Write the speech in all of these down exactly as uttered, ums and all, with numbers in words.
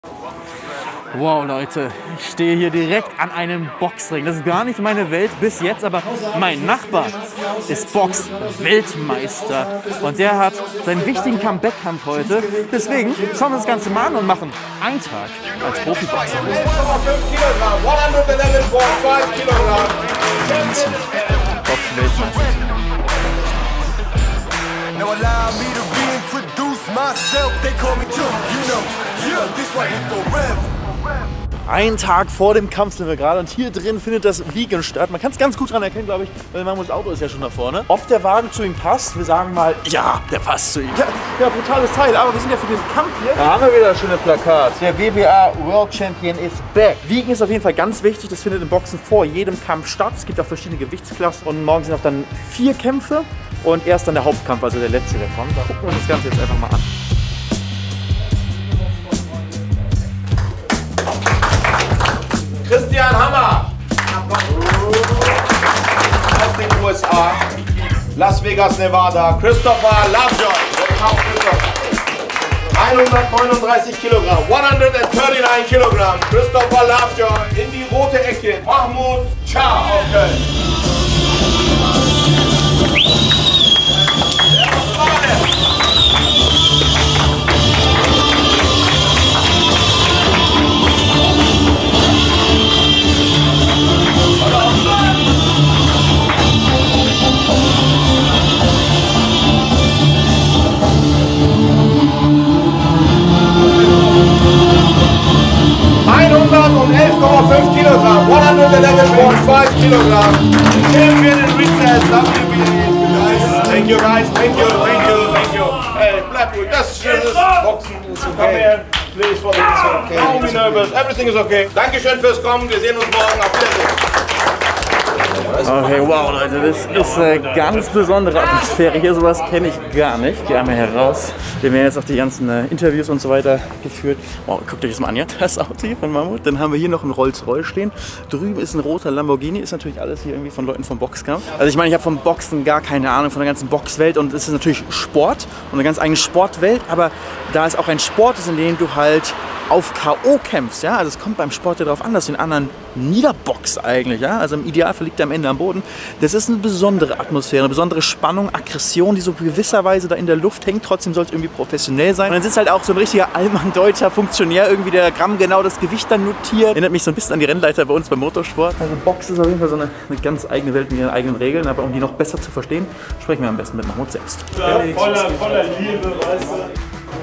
Wow, Leute, ich stehe hier direkt an einem Boxring. Das ist gar nicht meine Welt bis jetzt, aber mein Nachbar ist Box-Weltmeister. Und der hat seinen wichtigen Comeback-Kampf heute. Deswegen schauen wir uns das Ganze mal an und machen einen Tag als Profiboxer. Box-Weltmeister. Now allow me to reintroduce myself. They call me Joe, you know, yeah, this right here for Rev. Einen Tag vor dem Kampf sind wir gerade und hier drin findet das Wiegen statt. Man kann es ganz gut dran erkennen, glaube ich, weil Mahmuds Auto ist ja schon da vorne. Ob der Wagen zu ihm passt, wir sagen mal, ja, der passt zu ihm. Ja, ja, brutales Teil, aber wir sind ja für den Kampf hier. Da haben wir wieder das schöne Plakat. Der W B A World Champion is back. Wiegen ist auf jeden Fall ganz wichtig, das findet im Boxen vor jedem Kampf statt. Es gibt auch verschiedene Gewichtsklassen und morgen sind auch dann vier Kämpfe und erst dann der Hauptkampf, also der letzte davon. Da gucken wir uns das Ganze jetzt einfach mal an. Christian Hammer aus den U S A, Las Vegas, Nevada, Christopher Lovejoy, hundertneununddreißig Kilogramm, hundertneunundneunzig Kilogramm, Christopher Lovejoy in die rote Ecke, Mahmud Cha aus Köln. hundertelf Komma fünf Kilogramm, hundertelf Komma fünf Kilogramm. Champion in Recess, W B A. Thank you guys, thank you, thank you, thank you. Hey, bleib ruhig, das ist Boxen. Come here, please, for the okay. Don't be nervous, everything is okay. Dankeschön fürs Kommen, wir sehen uns morgen. Auf Wiedersehen. Okay, wow, Leute, das ist eine ganz besondere Atmosphäre hier. Sowas kenne ich gar nicht. Gehen wir heraus. Wir werden jetzt auch die ganzen äh, Interviews und so weiter geführt. Wow, guckt euch das mal an, ja? Das Auto hier von Mahmud. Dann haben wir hier noch einen Rolls-Royce stehen. Drüben ist ein roter Lamborghini. Ist natürlich alles hier irgendwie von Leuten vom Boxkampf. Also ich meine, ich habe vom Boxen gar keine Ahnung, von der ganzen Boxwelt. Und es ist natürlich Sport und eine ganz eigene Sportwelt. Aber da es auch ein Sport ist, in dem du halt auf K O kämpfst, ja, also es kommt beim Sport ja darauf an, dass du den anderen niederboxt eigentlich, ja, also im Idealfall liegt er am Ende am Boden. Das ist eine besondere Atmosphäre, eine besondere Spannung, Aggression, die so gewisserweise da in der Luft hängt, trotzdem soll es irgendwie professionell sein. Und dann sitzt halt auch so ein richtiger allmann-deutscher Funktionär irgendwie, der Gramm genau das Gewicht dann notiert. Erinnert mich so ein bisschen an die Rennleiter bei uns beim Motorsport. Also Box ist auf jeden Fall so eine, eine ganz eigene Welt mit ihren eigenen Regeln, aber um die noch besser zu verstehen, sprechen wir am besten mit Mahmud selbst. Ja, voller, voller Liebe, weißt du.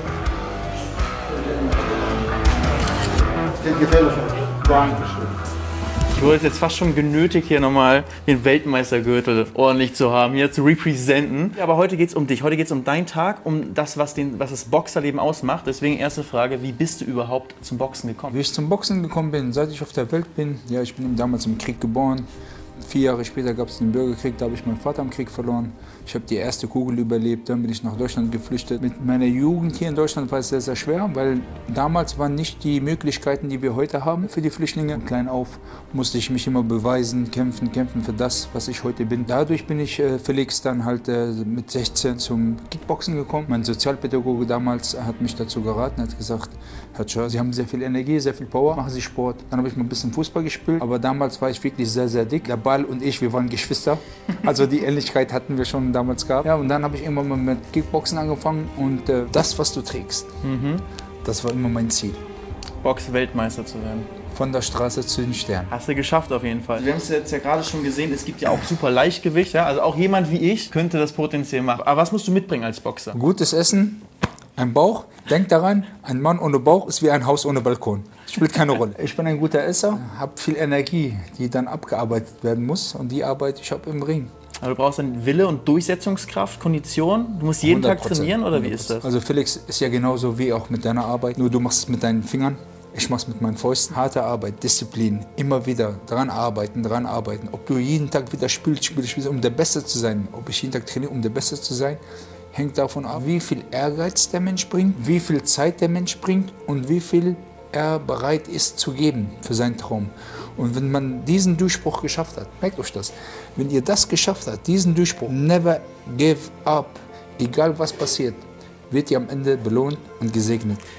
Ich wurde jetzt fast schon genötigt, hier nochmal den Weltmeistergürtel ordentlich zu haben, hier zu representen. Aber heute geht es um dich, heute geht es um deinen Tag, um das, was, den, was das Boxerleben ausmacht. Deswegen erste Frage, wie bist du überhaupt zum Boxen gekommen? Wie ich zum Boxen gekommen bin, seit ich auf der Welt bin, ja, ich bin damals im Krieg geboren. Vier Jahre später gab es den Bürgerkrieg, da habe ich meinen Vater im Krieg verloren. Ich habe die erste Kugel überlebt, dann bin ich nach Deutschland geflüchtet. Mit meiner Jugend hier in Deutschland war es sehr, sehr schwer, weil damals waren nicht die Möglichkeiten, die wir heute haben für die Flüchtlinge. Klein auf musste ich mich immer beweisen, kämpfen, kämpfen für das, was ich heute bin. Dadurch bin ich äh, Felix dann halt äh, mit sechzehn zum Kickboxen gekommen. Mein Sozialpädagoge damals hat mich dazu geraten, hat gesagt, Herr Cha, Sie haben sehr viel Energie, sehr viel Power, machen Sie Sport. Dann habe ich mal ein bisschen Fußball gespielt, aber damals war ich wirklich sehr, sehr dick. Der Ball und ich, wir waren Geschwister, also die Ähnlichkeit hatten wir schon damals gehabt. Ja, und dann habe ich irgendwann mal mit Kickboxen angefangen und äh, das, was du trägst, mhm. das war immer mein Ziel. Box-Weltmeister zu werden. Von der Straße zu den Sternen. Hast du geschafft auf jeden Fall. Wir haben es jetzt ja gerade schon gesehen, es gibt ja auch super Leichtgewicht. Ja? Also auch jemand wie ich könnte das potenziell machen. Aber was musst du mitbringen als Boxer? Gutes Essen, ein Bauch. Denk daran, ein Mann ohne Bauch ist wie ein Haus ohne Balkon. Spielt keine Rolle. Ich bin ein guter Esser, habe viel Energie, die dann abgearbeitet werden muss. Und die arbeite ich ab im Ring. Aber du brauchst dann Wille und Durchsetzungskraft, Kondition. Du musst jeden Tag trainieren, oder wie ist das? Also Felix ist ja genauso wie auch mit deiner Arbeit. Nur du machst es mit deinen Fingern. Ich mache es mit meinen Fäusten. Harte Arbeit, Disziplin, immer wieder dran arbeiten, dran arbeiten. Ob du jeden Tag wieder spielst, spielst, spielst, um der Beste zu sein. Ob ich jeden Tag trainiere, um der Beste zu sein, hängt davon ab, wie viel Ehrgeiz der Mensch bringt, wie viel Zeit der Mensch bringt und wie viel er bereit ist zu geben für seinen Traum. Und wenn man diesen Durchbruch geschafft hat, merkt euch das, wenn ihr das geschafft habt, diesen Durchbruch, never give up, egal was passiert, wird ihr am Ende belohnt und gesegnet.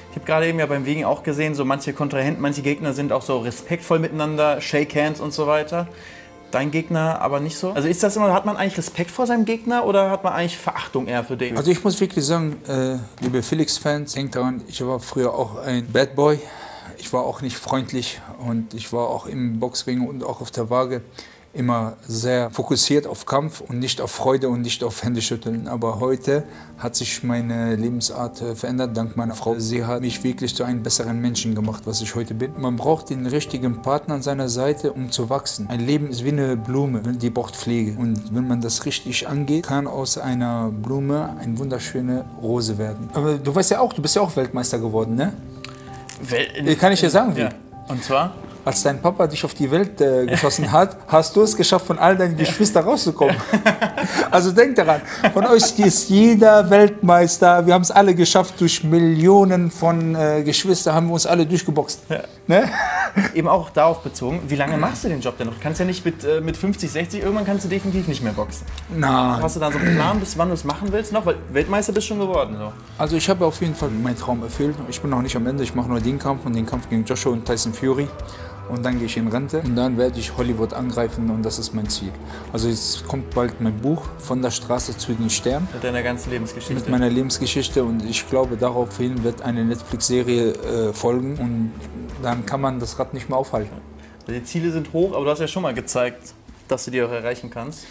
Ich habe gerade eben ja beim Wiegen auch gesehen, so manche Kontrahenten, manche Gegner sind auch so respektvoll miteinander, Shake Hands und so weiter. Dein Gegner aber nicht so? Also ist das immer, hat man eigentlich Respekt vor seinem Gegner oder hat man eigentlich Verachtung eher für den? Also ich muss wirklich sagen, äh, liebe Felix-Fans, denkt daran, ich war früher auch ein Bad Boy. Ich war auch nicht freundlich und ich war auch im Boxring und auch auf der Waage immer sehr fokussiert auf Kampf und nicht auf Freude und nicht auf Händeschütteln. Aber heute hat sich meine Lebensart äh, verändert, dank meiner Frau. Sie hat mich wirklich zu einem besseren Menschen gemacht, was ich heute bin. Man braucht den richtigen Partner an seiner Seite, um zu wachsen. Ein Leben ist wie eine Blume, die braucht Pflege. Und wenn man das richtig angeht, kann aus einer Blume eine wunderschöne Rose werden. Aber du weißt ja auch, du bist ja auch Weltmeister geworden, ne? Wel kann ich dir sagen, wie? Ja. Und zwar? Als dein Papa dich auf die Welt äh, geschossen hat, hast du es geschafft, von all deinen Geschwistern rauszukommen. Also denk daran, von euch ist jeder Weltmeister. Wir haben es alle geschafft, durch Millionen von äh, Geschwistern haben wir uns alle durchgeboxt. Ja. Ne? Eben auch darauf bezogen, wie lange machst du den Job denn noch? Du kannst ja nicht mit, äh, mit fünfzig, sechzig, irgendwann kannst du definitiv nicht mehr boxen. Nein. Hast du da so einen Plan, bis wann du es machen willst noch? Weil Weltmeister bist du schon geworden. So. Also ich habe auf jeden Fall meinen Traum erfüllt. Ich bin noch nicht am Ende, ich mache nur den Kampf und den Kampf gegen Joshua und Tyson Fury. Und dann gehe ich in Rente und dann werde ich Hollywood angreifen und das ist mein Ziel. Also es kommt bald mein Buch «Von der Straße zu den Sternen». Mit deiner ganzen Lebensgeschichte. Mit meiner Lebensgeschichte und ich glaube, daraufhin wird eine Netflix-Serie äh, folgen und dann kann man das Rad nicht mehr aufhalten. Die Ziele sind hoch, aber du hast ja schon mal gezeigt, dass du die auch erreichen kannst.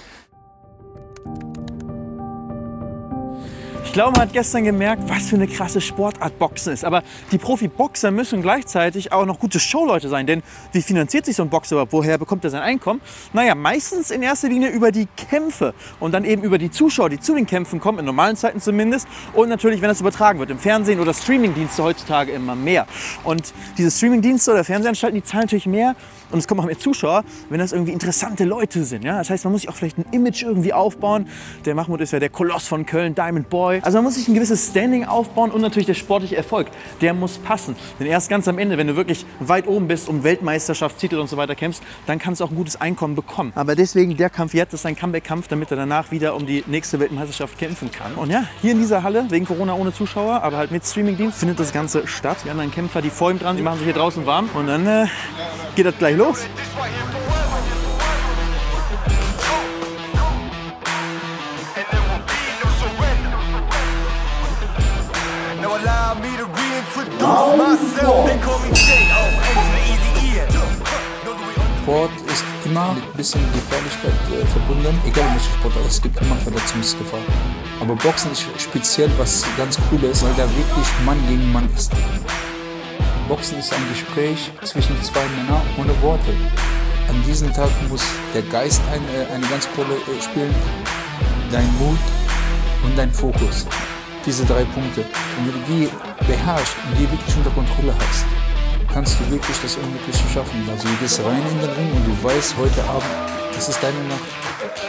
Ich glaube, man hat gestern gemerkt, was für eine krasse Sportart Boxen ist. Aber die Profi-Boxer müssen gleichzeitig auch noch gute Showleute sein. Denn wie finanziert sich so ein Boxer überhaupt? Woher bekommt er sein Einkommen? Naja, meistens in erster Linie über die Kämpfe. Und dann eben über die Zuschauer, die zu den Kämpfen kommen, in normalen Zeiten zumindest. Und natürlich, wenn das übertragen wird, im Fernsehen oder Streamingdienste heutzutage immer mehr. Und diese Streamingdienste oder Fernsehanstalten, die zahlen natürlich mehr. Und es kommen auch mehr Zuschauer, wenn das irgendwie interessante Leute sind. Ja? Das heißt, man muss sich auch vielleicht ein Image irgendwie aufbauen. Der Mahmoud ist ja der Koloss von Köln, Diamond Boy. Also man muss sich ein gewisses Standing aufbauen und natürlich der sportliche Erfolg, der muss passen. Denn erst ganz am Ende, wenn du wirklich weit oben bist, um Weltmeisterschaftstitel und so weiter kämpfst, dann kannst du auch ein gutes Einkommen bekommen. Aber deswegen der Kampf jetzt ist ein Comeback-Kampf, damit er danach wieder um die nächste Weltmeisterschaft kämpfen kann. Und ja, hier in dieser Halle, wegen Corona ohne Zuschauer, aber halt mit Streamingdienst, findet das Ganze statt. Die anderen Kämpfer, die vor ihm dran, die machen sich hier draußen warm und dann äh, geht das gleich los. Sport ist immer mit ein bisschen Gefährlichkeit äh, verbunden, egal welche Sportart, es gibt immer Verletzungsgefahr. Aber Boxen ist speziell was ganz cool ist, weil da wirklich Mann gegen Mann ist. Boxen ist ein Gespräch zwischen zwei Männern ohne Worte. An diesem Tag muss der Geist eine, eine ganz Rolle spielen, dein Mut und dein Fokus. Diese drei Punkte. Und wenn du die beherrschst und die wirklich unter Kontrolle hast, kannst du wirklich das Unmögliche schaffen. Also du gehst rein in den Ring und du weißt, heute Abend, das ist deine Nacht.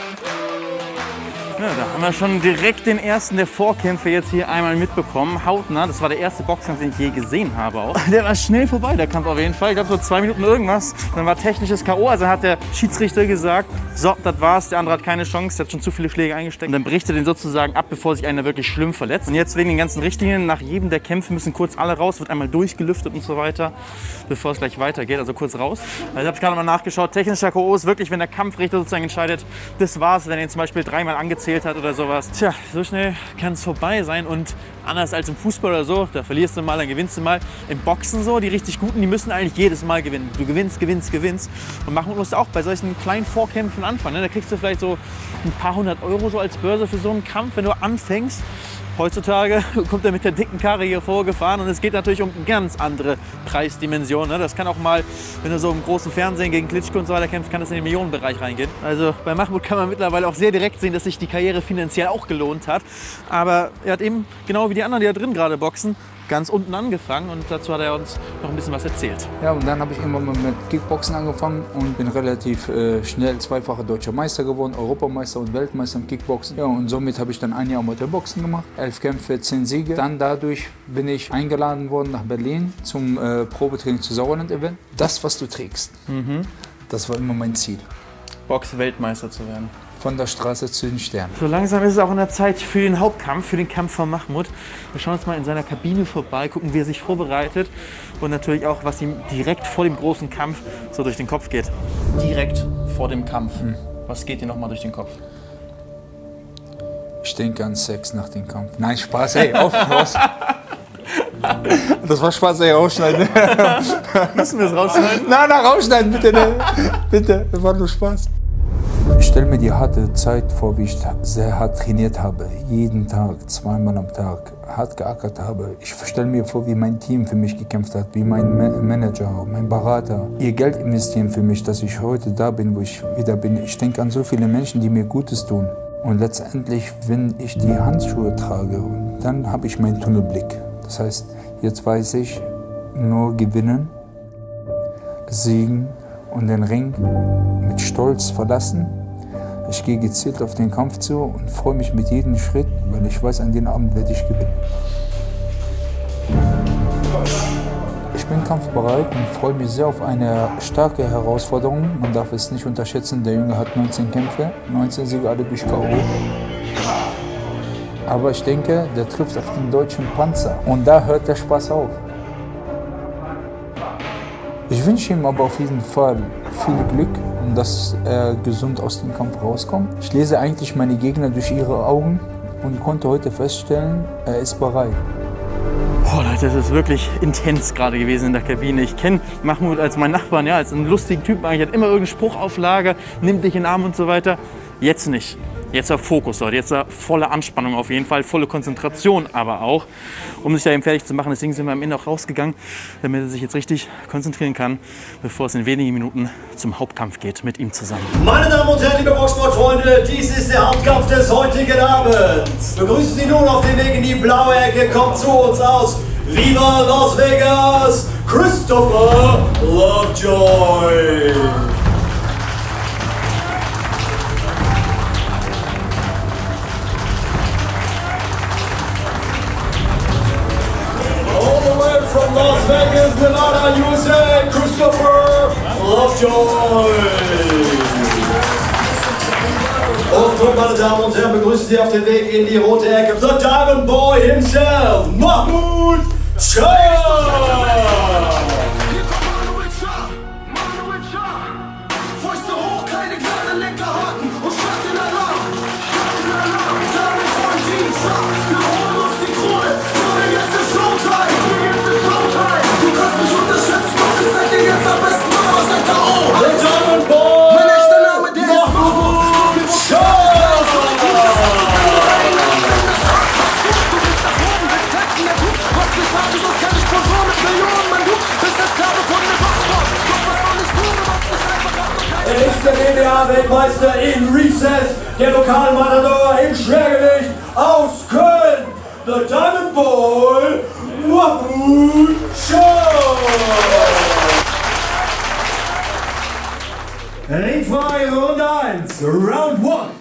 Ja, da haben wir schon direkt den ersten der Vorkämpfe jetzt hier einmal mitbekommen. Hautnah, das war der erste Boxkampf, den ich je gesehen habe auch. Der war schnell vorbei, der Kampf auf jeden Fall. Ich glaube so zwei Minuten irgendwas. Dann war technisches K O. Also hat der Schiedsrichter gesagt, so, das war's. Der andere hat keine Chance, der hat schon zu viele Schläge eingesteckt. Und dann bricht er den sozusagen ab, bevor sich einer wirklich schlimm verletzt. Und jetzt wegen den ganzen Richtlinien, nach jedem der Kämpfe müssen kurz alle raus, wird einmal durchgelüftet und so weiter, bevor es gleich weitergeht. Also kurz raus. Also ich habe gerade mal nachgeschaut, technischer K O ist wirklich, wenn der Kampfrichter sozusagen entscheidet, das war's, wenn er ihn zum Beispiel dreimal angezählt hat oder sowas. Tja, so schnell kann es vorbei sein und anders als im Fußball oder so, da verlierst du mal, dann gewinnst du mal. Im Boxen so, die richtig Guten, die müssen eigentlich jedes Mal gewinnen. Du gewinnst, gewinnst, gewinnst. Und Mahmoud musst auch bei solchen kleinen Vorkämpfen anfangen. Ne? Da kriegst du vielleicht so ein paar hundert Euro so als Börse für so einen Kampf, wenn du anfängst. Heutzutage kommt er mit der dicken Karre hier vorgefahren und es geht natürlich um ganz andere Preisdimensionen. Ne? Das kann auch mal, wenn du so im großen Fernsehen gegen Klitschko und so weiter kämpfst, kann das in den Millionenbereich reingehen. Also bei Mahmoud kann man mittlerweile auch sehr direkt sehen, dass sich die Karriere finanziell auch gelohnt hat. Aber er hat eben, genau wie die anderen, die da drin gerade boxen, ganz unten angefangen und dazu hat er uns noch ein bisschen was erzählt. Ja, und dann habe ich irgendwann mal mit Kickboxen angefangen und bin relativ äh, schnell zweifacher deutscher Meister geworden, Europameister und Weltmeister im Kickboxen. Ja, und somit habe ich dann ein Jahr Amateurboxen gemacht, elf Kämpfe, zehn Siege. Dann dadurch bin ich eingeladen worden nach Berlin zum äh, Probetraining zu Sauerland-Event. Das, was du trägst, mhm. das war immer mein Ziel. Box-Weltmeister zu werden. von der Straße zu den Sternen. So langsam ist es auch in der Zeit für den Hauptkampf, für den Kampf von Mahmoud. Wir schauen uns mal in seiner Kabine vorbei, gucken, wie er sich vorbereitet und natürlich auch, was ihm direkt vor dem großen Kampf so durch den Kopf geht. Direkt vor dem Kampf. Hm. Was geht dir nochmal durch den Kopf? Ich denke an Sex nach dem Kampf. Nein, Spaß, ey, auf, raus. Das war Spaß, ey, rausschneiden. Müssen wir es rausschneiden? Nein, nein, rausschneiden, bitte, ne? Bitte, das war nur Spaß. Ich stelle mir die harte Zeit vor, wie ich sehr hart trainiert habe. Jeden Tag, zweimal am Tag, hart geackert habe. Ich stelle mir vor, wie mein Team für mich gekämpft hat, wie mein Manager, mein Berater. Ihr Geld investieren für mich, dass ich heute da bin, wo ich wieder bin. Ich denke an so viele Menschen, die mir Gutes tun. Und letztendlich, wenn ich die Handschuhe trage, dann habe ich meinen Tunnelblick. Das heißt, jetzt weiß ich, nur gewinnen, siegen und den Ring mit Stolz verlassen. Ich gehe gezielt auf den Kampf zu und freue mich mit jedem Schritt, weil ich weiß, an den Abend werde ich gewinnen. Ich bin kampfbereit und freue mich sehr auf eine starke Herausforderung. Man darf es nicht unterschätzen, der Junge hat neunzehn Kämpfe, neunzehn Siege, alle durch K O. Aber ich denke, der trifft auf den deutschen Panzer und da hört der Spaß auf. Ich wünsche ihm aber auf jeden Fall viel Glück und dass er gesund aus dem Kampf rauskommt. Ich lese eigentlich meine Gegner durch ihre Augen und konnte heute feststellen, er ist bereit. Boah, Leute, das ist wirklich intens gerade gewesen in der Kabine. Ich kenne Mahmoud als meinen Nachbarn, ja, als einen lustigen Typen eigentlich. Hat immer irgendeinen Spruch auf Lager, nimmt dich in den Arm und so weiter. Jetzt nicht. Jetzt auf Fokus, Leute. Jetzt volle Anspannung auf jeden Fall, volle Konzentration aber auch, um sich da eben fertig zu machen. Deswegen sind wir am Ende auch rausgegangen, damit er sich jetzt richtig konzentrieren kann, bevor es in wenigen Minuten zum Hauptkampf geht mit ihm zusammen. Meine Damen und Herren, liebe Boxsportfreunde, dies ist der Hauptkampf des heutigen Abends. Begrüßen Sie nun auf dem Weg in die blaue Ecke, kommt zu uns aus Viva Las Vegas, Christopher Lovejoy. From Las Vegas, Nevada, U S A, Christopher Lovejoy. Und nun, meine Damen und Herren, begrüßen Sie auf dem Weg in die rote Ecke The Diamond Boy himself, Mahmoud Shah. Er ist der W B A-Weltmeister in Recess, der Lokalmatador im Schwergewicht aus Köln, The Diamond Boy, Mahmoud Shah. Ring frei, Runde eins, Round one.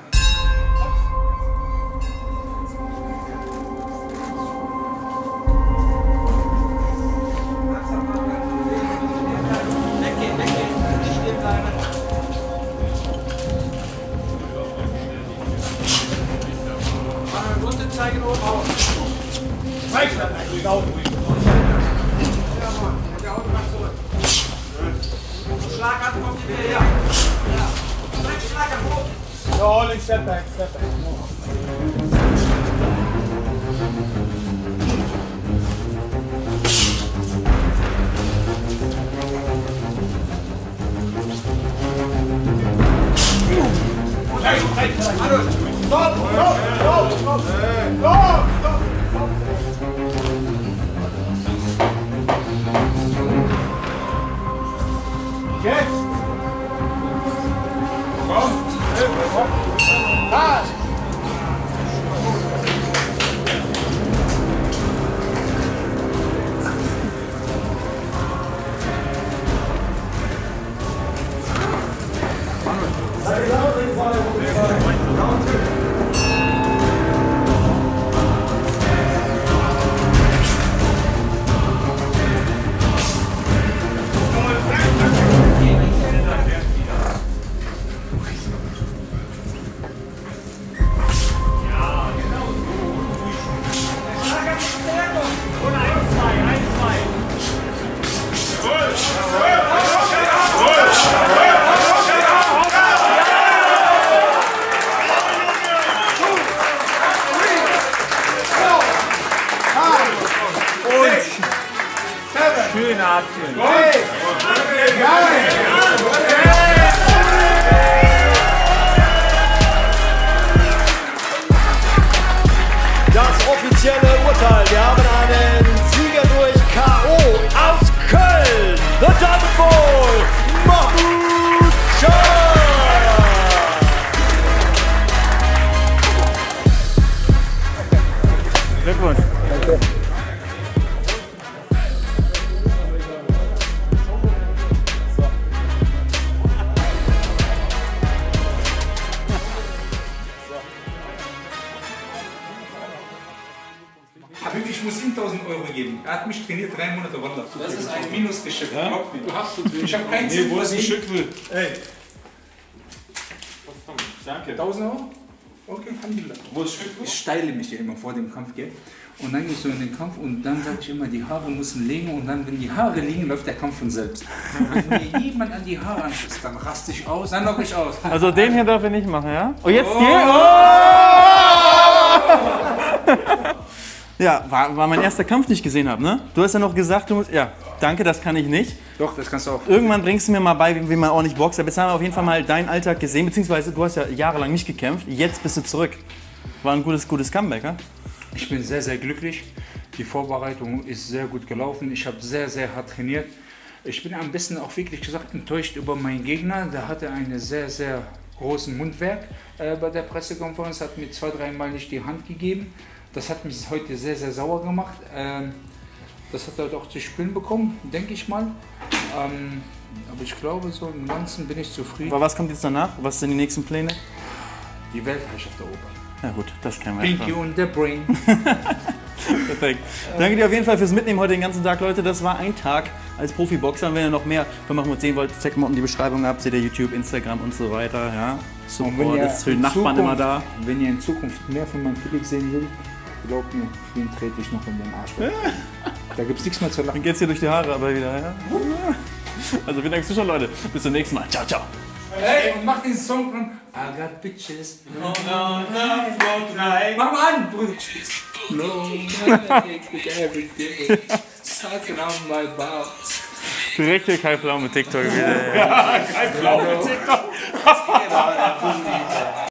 Zeigen oben auf. Zeig das eigentlich auch. Ja, Mann. Der Auto macht zurück. Schlag ab, kommt die wieder her. Ja. Schlag ab, hoch. No, holding, step back, step back. Stop! Stop! Stop! Stop! Stop! Stop! Jetzt! Komm! Komm! Ah! Schöne Aktien. Das offizielle Urteil. Wir haben einen Sieger durch K O aus Köln. The Diamond Boy, Mahmoud Shah. Glückwunsch. Danke. Ich muss ihm tausend Euro geben. Er hat mich trainiert, drei Monate Wander. Das ist ein Minusgeschäft. Ja? Du hast zu tun. Ich habe keinen Cent verdient. Ey. Danke. tausend Euro? Okay, Alhamdulillah. Wo ist Stück? Ich steile mich ja immer vor dem Kampf, gell? Und dann gehe ich so in den Kampf und dann sage ich immer, die Haare müssen liegen und dann, wenn die Haare liegen, läuft der Kampf von selbst. Wenn mir jemand an die Haare anschießt, dann raste ich aus, dann lock ich aus. Also den hier darf ich nicht machen, ja? Oh, jetzt oh. Geh! Oh! Ja, war, war mein erster Kampf, den ich gesehen habe, ne? Du hast ja noch gesagt, du musst... Ja, danke, das kann ich nicht. Doch, das kannst du auch. Irgendwann bringst du mir mal bei, wie, wie man ordentlich boxt. Aber jetzt haben wir auf jeden Fall mal deinen Alltag gesehen, beziehungsweise du hast ja jahrelang nicht gekämpft. Jetzt bist du zurück. War ein gutes, gutes Comeback, ja? Ich bin sehr, sehr glücklich. Die Vorbereitung ist sehr gut gelaufen. Ich habe sehr, sehr hart trainiert. Ich bin ein bisschen auch wirklich gesagt enttäuscht über meinen Gegner. Der hatte einen sehr, sehr großen Mundwerk äh, bei der Pressekonferenz. Hat mir zwei, dreimal nicht die Hand gegeben. Das hat mich heute sehr, sehr sauer gemacht. Ähm, das hat er halt auch zu spüren bekommen, denke ich mal. Ähm, aber ich glaube, so im Ganzen bin ich zufrieden. Aber was kommt jetzt danach? Was sind die nächsten Pläne? Die Weltherrschaft erobern. Ja gut, das kennen wir. Pinky und der Brain. Perfekt. Danke dir auf jeden Fall fürs Mitnehmen heute den ganzen Tag, Leute. Das war ein Tag als Profiboxer. Und wenn ihr noch mehr von Mahmoud sehen wollt, checkt mal unten die Beschreibung ab. Seht ihr YouTube, Instagram und so weiter. Ja. Support ist für die Nachbarn immer da. Wenn ihr in Zukunft mehr von meinem Felix sehen wollt, glaubt mir, den trete ich noch in den Arsch. Da gibt es nichts mehr zu lachen. Dann geht's hier durch die Haare aber wieder. Ja? Also vielen Dank fürs Zuschauen, Leute. Bis zum nächsten Mal. Ciao, ciao. Hey, und mach den Song an. I got bitches. No, no, no, Fortnite. Mach mal an, Bruder. No, every day. Sucking on my bar. Direkt hier Kai Pflaume TikTok wieder. Ja, Kai Pflaume TikTok.